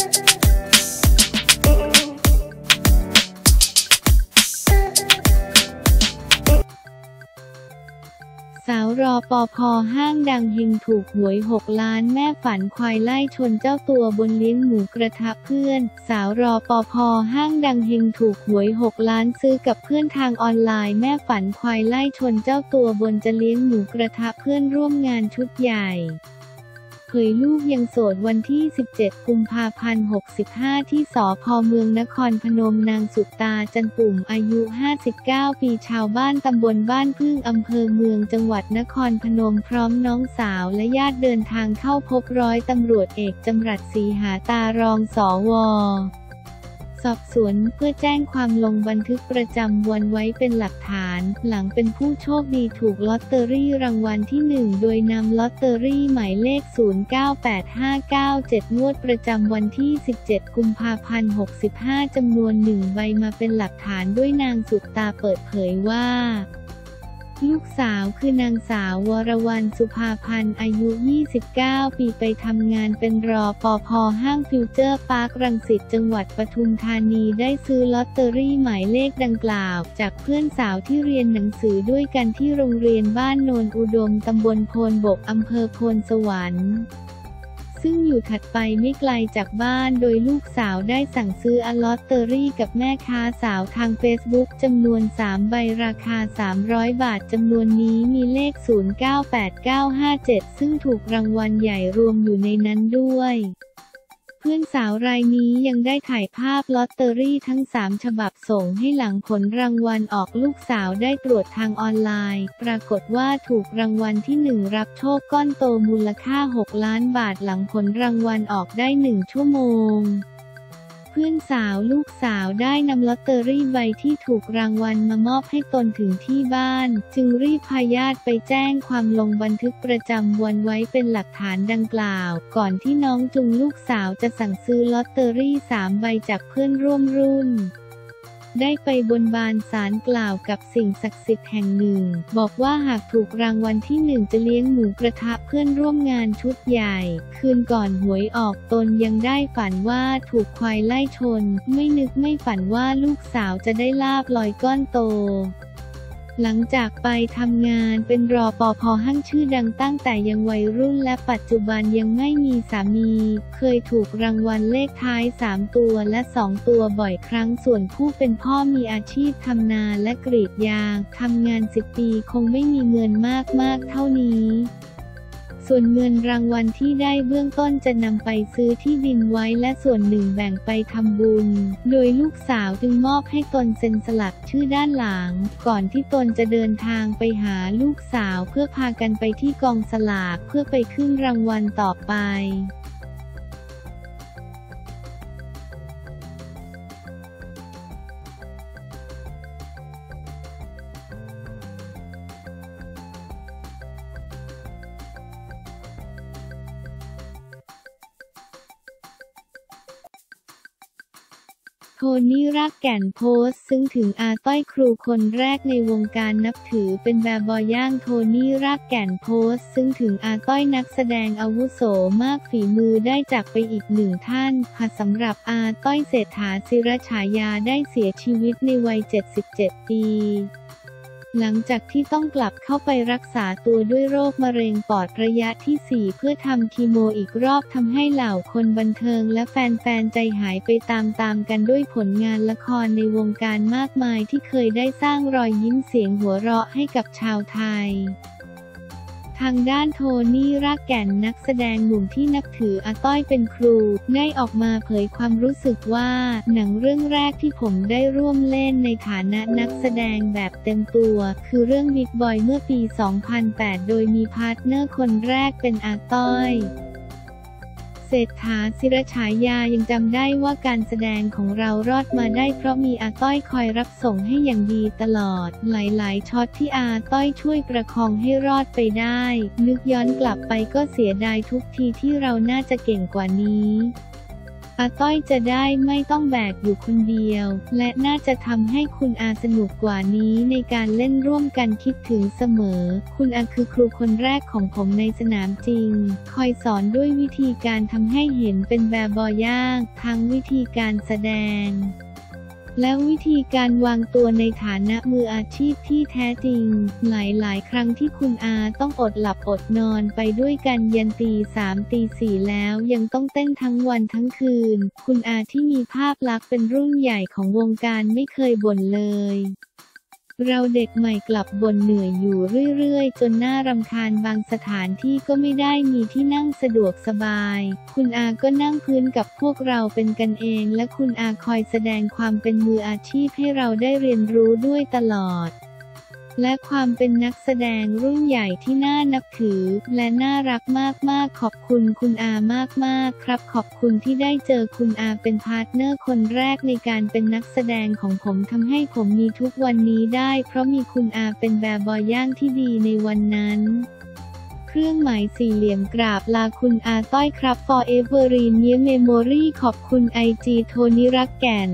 สาวรปภ.ห้างดังเฮงถูกหวย6 ล้านแม่ฝันควายไล่ชนเจ้าตัวบนเลี้ยงหมูกระทะเพื่อนสาวรปภ.ห้างดังเฮงถูกหวย6 ล้านซื้อกับเพื่อนทางออนไลน์แม่ฝันควายไล่ชนเจ้าตัวบนจะเลี้ยงหมูกระทะเพื่อนร่วมงานชุดใหญ่เผยลูกยังโสดวันที่17 กุมภาพันธ์ 65ที่สภ.เมืองนครพนมนางสุตาจันปุ่มอายุ59 ปีชาวบ้านตำบลบ้านพึ่งอำเภอเมืองจังหวัดนครพนมพร้อมน้องสาวและญาติเดินทางเข้าพบร้อยตำรวจเอกจำรัดศรีหาตารองสว.สอบสวนเพื่อแจ้งความลงบันทึกประจำวันไว้เป็นหลักฐานหลังเป็นผู้โชคดีถูกลอตเตอรี่รางวัลที่1โดยนำลอตเตอรี่หมายเลข098597งวดประจำวันที่17 กุมภาพันธ์ 65จำนวน1ใบมาเป็นหลักฐานด้วยนางสุตาเปิดเผยว่าลูกสาวคือนางสาววรวรรณสุภาพันธ์อายุ29 ปีไปทำงานเป็นรปภ.ห้างฟิวเจอร์พาร์ครังสิตจังหวัดปทุมธานีได้ซื้อลอตเตอรี่หมายเลขดังกล่าวจากเพื่อนสาวที่เรียนหนังสือด้วยกันที่โรงเรียนบ้านโนนอุดมตำบลโพนบกอำเภอโพนสวรรค์ซึ่งอยู่ถัดไปไม่ไกลจากบ้านโดยลูกสาวได้สั่งซื้อลอตเตอรี่กับแม่ค้าสาวทางเฟซบุ๊กจำนวน3 ใบราคา300 บาทจำนวนนี้มีเลข098957ซึ่งถูกรางวัลใหญ่รวมอยู่ในนั้นด้วยเพื่อนสาวรายนี้ยังได้ถ่ายภาพลอตเตอรี่ทั้ง3 ฉบับส่งให้หลังผลรางวัลออกลูกสาวได้ตรวจทางออนไลน์ปรากฏว่าถูกรางวัลที่1รับโชคก้อนโตมูลค่า6 ล้านบาทหลังผลรางวัลออกได้1 ชั่วโมงเพื่อนสาวลูกสาวได้นำลอตเตอรี่ใบที่ถูกรางวัลมามอบให้ตนถึงที่บ้านจึงรีบพาญาติไปแจ้งความลงบันทึกประจำวันไว้เป็นหลักฐานดังกล่าวก่อนที่น้องจุงลูกสาวจะสั่งซื้อลอตเตอรี่3 ใบจากเพื่อนร่วมรุ่นได้ไปบนบานศาลกล่าวกับสิ่งศักดิ์สิทธิ์แห่งหนึ่งบอกว่าหากถูกรางวัลที่1จะเลี้ยงหมูกระทะเพื่อนร่วมงานชุดใหญ่คืนก่อนหวยออกตนยังได้ฝันว่าถูกควายไล่ชนไม่นึกไม่ฝันว่าลูกสาวจะได้ลาภลอยก้อนโตหลังจากไปทำงานเป็นรปภ.ห้างชื่อดังตั้งแต่ยังวัยรุ่นและปัจจุบันยังไม่มีสามีเคยถูกรางวัลเลขท้าย3 ตัวและ2 ตัวบ่อยครั้งส่วนผู้เป็นพ่อมีอาชีพทำนาและกรีดยางทำงาน10 ปีคงไม่มีเงินมากเท่านี้ส่วนเงินรางวัลที่ได้เบื้องต้นจะนำไปซื้อที่ดินไว้และส่วนหนึ่งแบ่งไปทำบุญโดยลูกสาวจึงมอบให้ตนเซ็นสลักชื่อด้านหลังก่อนที่ตนจะเดินทางไปหาลูกสาวเพื่อพากันไปที่กองสลากเพื่อไปขึ้นรางวัลต่อไปโทนี่รากแก่นโพสต์ซึ่งถึงอาต้อยครูคนแรกในวงการนับถือเป็นแบบบอย่างโทนี่รากแก่นโพสต์ซึ่งถึงอาต้อยนักแสดงอาวุโสมากฝีมือได้จากไปอีก1 ท่านค่ะสำหรับอาต้อยเศรษฐาศิรฉายาได้เสียชีวิตในวัย77 ปีหลังจากที่ต้องกลับเข้าไปรักษาตัวด้วยโรคมะเร็งปอดระยะที่ 4เพื่อทำคีโมอีกรอบทำให้เหล่าคนบันเทิงและแฟนๆใจหายไปตามกันด้วยผลงานละครในวงการมากมายที่เคยได้สร้างรอยยิ้มเสียงหัวเราะให้กับชาวไทยทางด้านโทนี่รากแก่นนักแสดงหนุ่มที่นับถืออาต้อยเป็นครูได้ออกมาเผยความรู้สึกว่าหนังเรื่องแรกที่ผมได้ร่วมเล่นในฐานะนักแสดงแบบเต็มตัวคือเรื่องบิ๊กบอยเมื่อปี 2008 โดยมีพาร์ทเนอร์คนแรกเป็นอาต้อยเศรษฐาศิรฉายายังจำได้ว่าการแสดงของเรารอดมาได้เพราะมีอาต้อยคอยรับส่งให้อย่างดีตลอดหลายๆช็อตที่อาต้อยช่วยประคองให้รอดไปได้นึกย้อนกลับไปก็เสียดายทุกทีที่เราน่าจะเก่งกว่านี้อาต้อยจะได้ไม่ต้องแบกอยู่คนเดียวและน่าจะทำให้คุณอาสนุกกว่านี้ในการเล่นร่วมกันคิดถึงเสมอคุณอาคือครูคนแรกของผมในสนามจริงคอยสอนด้วยวิธีการทำให้เห็นเป็นแบบอย่างทั้งวิธีการแสดงและวิธีการวางตัวในฐานะมืออาชีพที่แท้จริงหลายครั้งที่คุณอาต้องอดหลับอดนอนไปด้วยกันยันตี 3 ตี 4แล้วยังต้องเต้นทั้งวันทั้งคืนคุณอาที่มีภาพลักษณ์เป็นรุ่นใหญ่ของวงการไม่เคยบ่นเลยเราเด็กใหม่กลับบ่นเหนื่อยอยู่เรื่อยๆจนน่ารำคาญบางสถานที่ก็ไม่ได้มีที่นั่งสะดวกสบายคุณอาก็นั่งพื้นกับพวกเราเป็นกันเองและคุณอาคอยแสดงความเป็นมืออาชีพให้เราได้เรียนรู้ด้วยตลอดและความเป็นนักแสดงรุ่นใหญ่ที่น่านับถือและน่ารักมากๆขอบคุณคุณอามากๆครับขอบคุณที่ได้เจอคุณอาเป็นพาร์ทเนอร์คนแรกในการเป็นนักแสดงของผมทำให้ผมมีทุกวันนี้ได้เพราะมีคุณอาเป็นแบบอย่างที่ดีในวันนั้นเครื่องหมายสี่เหลี่ยมกราบลาคุณอาต้อยครับ Forever in your memory ขอบคุณ IG โทนี่รักแก่น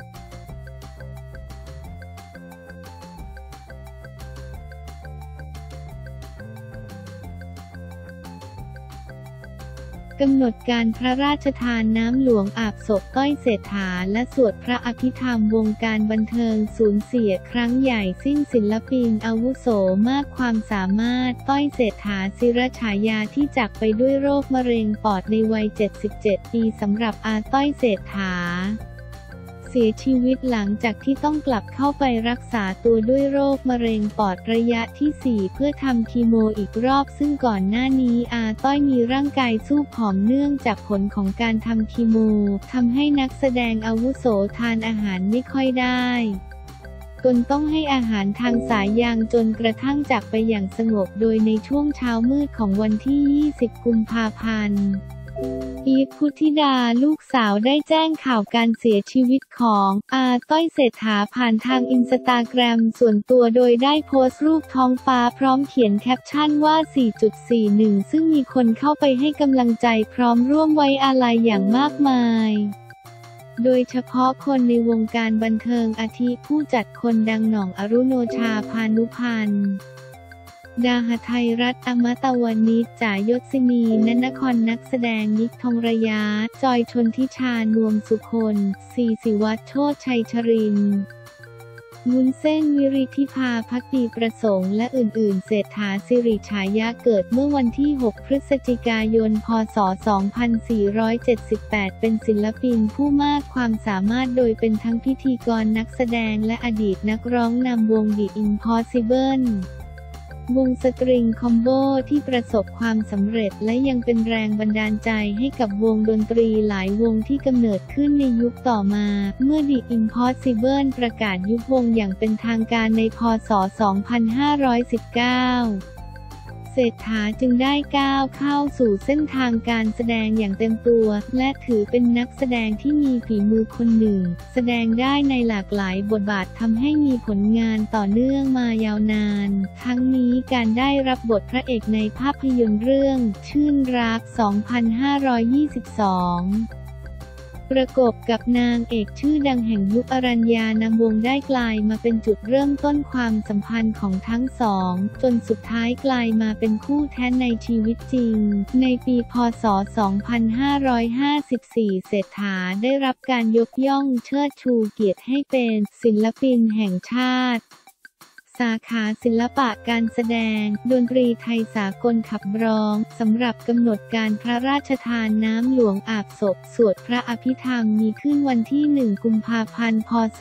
กำหนดการพระราชทานน้ำหลวงอาบศพต้อยเศรษฐาและสวดพระอภิธรรมวงการบันเทิงสูญเสียครั้งใหญ่สิ้นศิลปินอาวุโสมากความสามารถต้อยเศรษฐาศิรฉายาที่จากไปด้วยโรคมะเร็งปอดในวัย 77 ปีสำหรับอาต้อยเศรษฐาเสียชีวิตหลังจากที่ต้องกลับเข้าไปรักษาตัวด้วยโรคมะเร็งปอดระยะที่ 4เพื่อทำคีโมอีกรอบซึ่งก่อนหน้านี้อาต้อยมีร่างกายสู้ผอมเนื่องจากผลของการทำคีโมทำให้นักแสดงอาวุโสทานอาหารไม่ค่อยได้จนต้องให้อาหารทางสายยางจนกระทั่งจากไปอย่างสงบโดยในช่วงเช้ามืดของวันที่ 20 กุมภาพันธ์อีฟ พุทธิดาลูกสาวได้แจ้งข่าวการเสียชีวิตของอาต้อยเศรษฐาผ่านทางอินสตาแกรมส่วนตัวโดยได้โพสต์รูปท้องฟ้าพร้อมเขียนแคปชั่นว่า 4.41 ซึ่งมีคนเข้าไปให้กำลังใจพร้อมร่วมไว้อาลัยอย่างมากมายโดยเฉพาะคนในวงการบันเทิงอาทิผู้จัดคนดังหน่องอรุโนชาพานุพันธ์ดาหทัยรัตน์อมตะวณิชจ่ายศินีณนครนักแสดงนิกทองระยะจอยชนทิชานวมสุคนซีศิวัฒน์โชติชัยชรินทร์วุ้นเส้นวิริธิภาภักดีประสงค์และอื่นๆเศรษฐาสิริฉายะเกิดเมื่อวันที่ 6 พฤศจิกายน พ.ศ. 2478 เป็นศิลปินผู้มากความสามารถโดยเป็นทั้งพิธีกรนักแสดงและอดีตนักร้องนำวง The Impossibleวงสตริงคอมโบที่ประสบความสำเร็จและยังเป็นแรงบันดาลใจให้กับวงดนตรีหลายวงที่กำเนิดขึ้นในยุคต่อมาเมื่อ The Impossible ประกาศยุบวงอย่างเป็นทางการในพ.ศ. 2519เศรษฐาจึงได้ก้าวเข้าสู่เส้นทางการแสดงอย่างเต็มตัวและถือเป็นนักแสดงที่มีฝีมือคนหนึ่งแสดงได้ในหลากหลายบทบาททำให้มีผลงานต่อเนื่องมายาวนานทั้งนี้การได้รับบทพระเอกในภาพยนตร์เรื่องชื่นรัก 2522ประกบกับนางเอกชื่อดังแห่งยุคอรัญญานำวงได้กลายมาเป็นจุดเริ่มต้นความสัมพันธ์ของทั้งสองจนสุดท้ายกลายมาเป็นคู่แท้ในชีวิตจริงในปีพ.ศ. 2554 เศรษฐาได้รับการยกย่องเชิดชูเกียรติให้เป็นศิลปินแห่งชาติสาขาศิลปะการแสดงดนตรีไทยสากลขับร้องสำหรับกำหนดการพระราชทานน้ำหลวงอาบศพสวดพระอภิธรรมมีขึ้นวันที่ 1 กุมภาพันธ์ พ.ศ.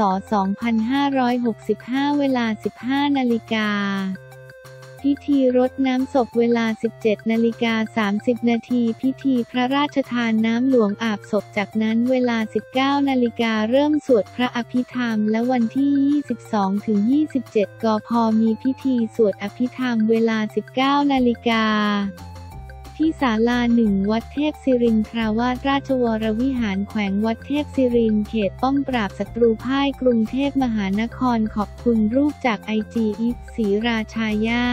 2565 เวลา 15 นาฬิกาพิธีรดน้ำศพเวลา 17:30 นาทีพิธีพระราชทานน้ำหลวงอาบศพจากนั้นเวลา 19 นาฬิกาเริ่มสวดพระอภิธรรมและวันที่ 22-27 กพ.มีพิธีสวดอภิธรรมเวลา 19 นาฬิกาที่ศาลา 1 วัดเทพศิรินทราวาสราชวรวิหารแขวงวัดเทพศิรินเขตป้อมปราบศัตรูพ่ายกรุงเทพมหานครขอบคุณรูปจากIG อีฟ ศรีราชายา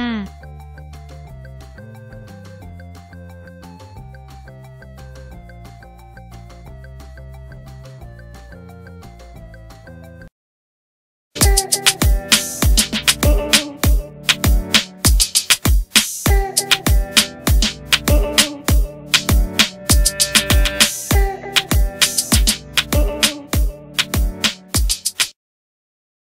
Thank you.